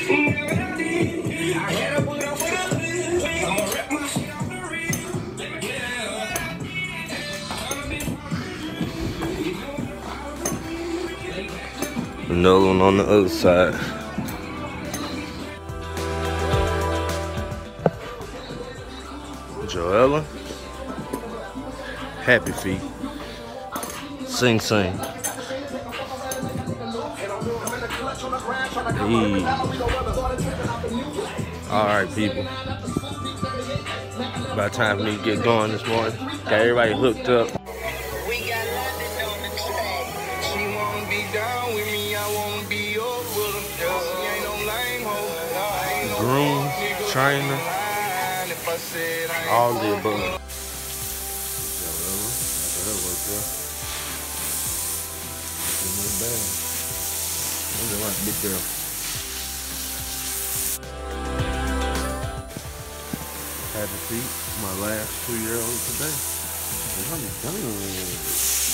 Another one on the other side. Joella. Happy Feet. Sing Sing. Hey. Alright, people. About time for me to get going this morning. Got everybody hooked up. We got London on the track. She won't be down with me, I won't be up with them. She ain't no lame hoe. Groom, trainer, all the above. Big girl. Happy Feet, my last 2-year-old today. I'm done.